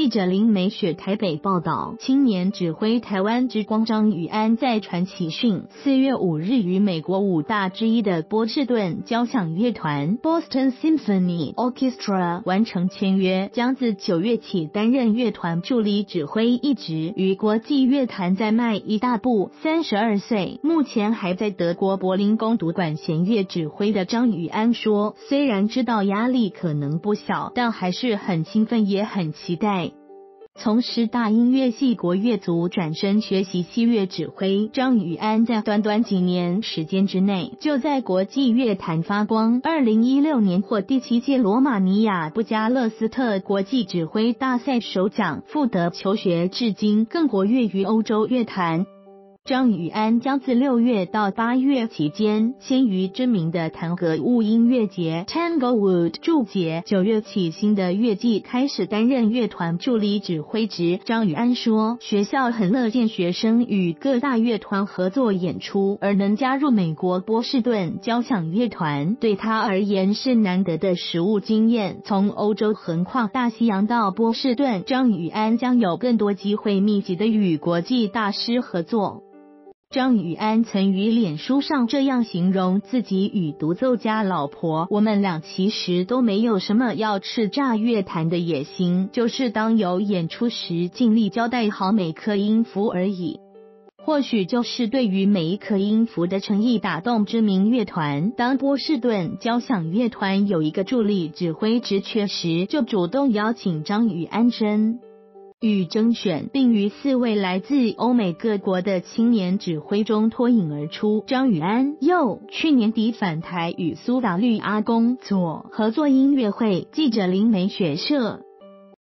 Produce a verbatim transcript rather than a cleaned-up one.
记者林美雪台北报道，青年指挥台湾之光张宇安在传奇讯四月五日于美国五大之一的波士顿交响乐团 Boston Symphony Orchestra 完成签约，将自九月起担任乐团助理指挥一职，与国际乐坛再迈一大步。三十二岁，目前还在德国柏林攻读管弦乐指挥的张宇安说，虽然知道压力可能不小，但还是很兴奋也很期待。从师大音乐系国乐组转身学习西乐指挥，张宇安在短短几年时间之内就在国际乐坛发光。二零一六年获第七届罗马尼亚布加勒斯特国际指挥大赛首奖，赴德求学至今，更活跃于欧洲乐坛。张宇安将自六月到八月期间，先于知名的弹格物音乐节 Tanglewood 驻节，九月起新的乐季开始担任乐团助理指挥职。张宇安说，学校很乐见学生与各大乐团合作演出，而能加入美国波士顿交响乐团，对他而言是难得的实务经验。从欧洲横跨大西洋到波士顿，张宇安将有更多机会密集的与国际大师合作。张宇安曾于脸书上这样形容自己与独奏家老婆，我们俩其实都没有什么要叱咤乐坛的野心，就是当有演出时尽力交代好每颗音符而已。或许就是对于每一颗音符的诚意打动知名乐团，当波士顿交响乐团有一个助理指挥职缺时，就主动邀请张宇安甄与征选，并于四位来自欧美各国的青年指挥中脱颖而出。张宇安又去年底返台与苏打绿阿公做合作音乐会。记者林美雪社